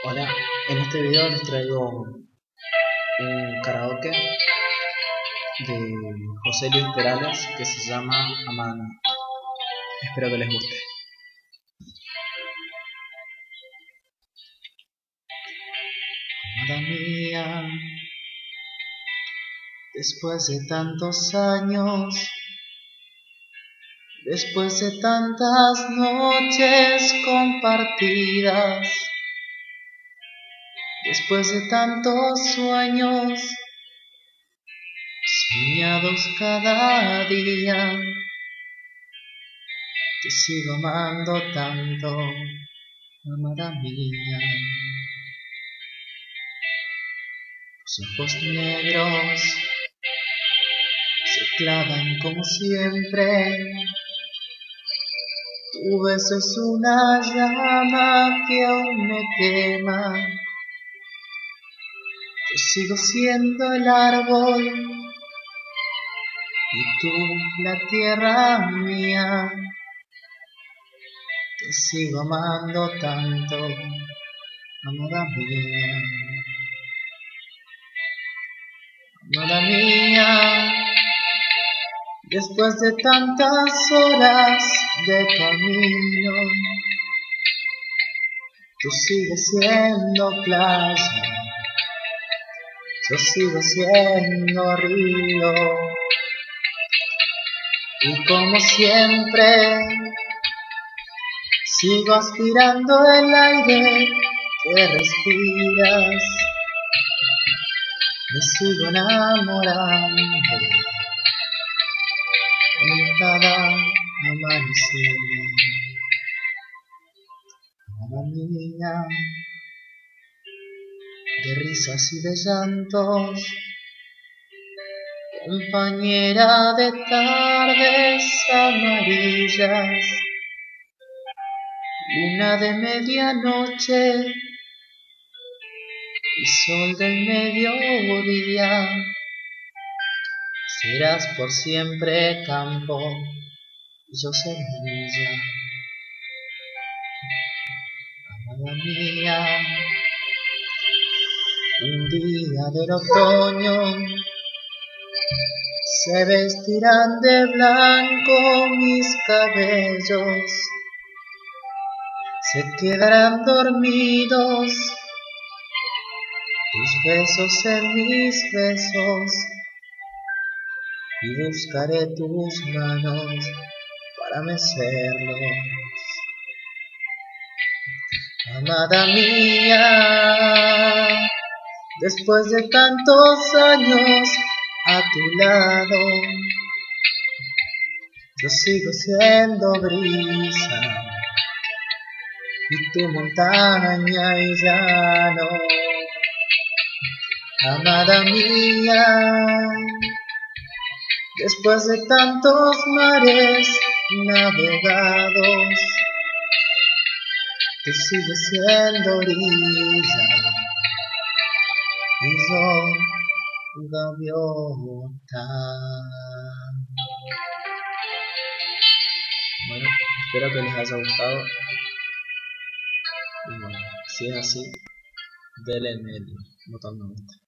Hola, en este video les traigo un karaoke de José Luis Perales que se llama Amada Mía. Espero que les guste. Amada mía, después de tantos años, después de tantas noches compartidas, después de tantos sueños soñados cada día, te sigo amando tanto, amada mía. Tus ojos negros se clavan como siempre, tu beso es una llama que aún me quema. Yo sigo siendo el árbol y tú la tierra mía. Te sigo amando tanto, amada mía. Amada mía, después de tantas horas de camino, tú sigues siendo playa, yo sigo siendo río. Y como siempre, sigo aspirando el aire que respiras. Me sigo enamorando en cada amanecer. Amada mía, de risas y de llantos, compañera de tardes amarillas, luna de medianoche y sol del mediodía, serás por siempre campo y yo semilla. Amada mía, un día del otoño se vestirán de blanco mis cabellos, se quedarán dormidos tus besos en mis besos y buscaré tus manos para mecerlos. Amada mía, después de tantos años a tu lado, yo sigo siendo brisa y tu montaña y llano. Amada mía, después de tantos mares navegados, tú sigues siendo orilla y yo gaviota. Bueno, espero que les haya gustado y bueno, si es así, denle en el botón me gusta.